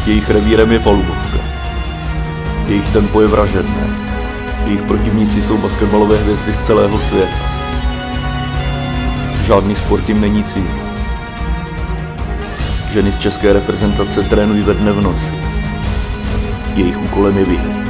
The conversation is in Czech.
Jejich revírem je palubovka. Jejich tempo je vražedné. Jejich protivníci jsou basketbalové hvězdy z celého světa. Žádný sport jim není cizí. Ženy z české reprezentace trénují ve dne v noci. Jejich úkolem je vyhrát.